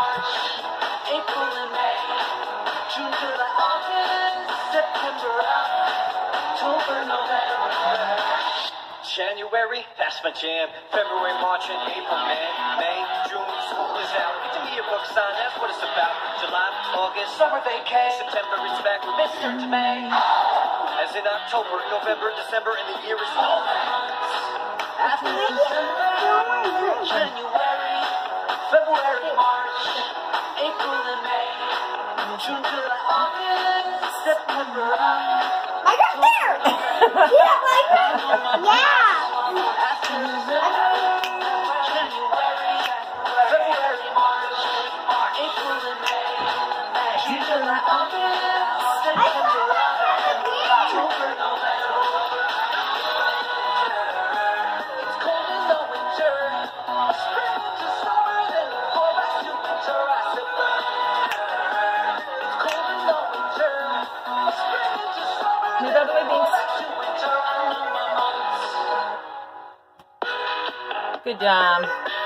March, April and May, June, July, August, September, October, November. January, that's my jam. February, March, and April, man. May, June, school is out. Give me a book sign, that's what it's about. July, August, summer vacay. September is back from Mr. to May. As in October, November, December, and the year is over. After December, January, February, March, April, and May, June, July, August, September, I got there! Yeah, like that! Yeah! after January, February, March, April, and May, June, July, August, September, October, November. It's cold in the winter, spring into summer, then fall back to winter. I said, it's cold in the winter, spring into summer, Nu then drar vi fall vinst. back to winter. I know my months. Good job.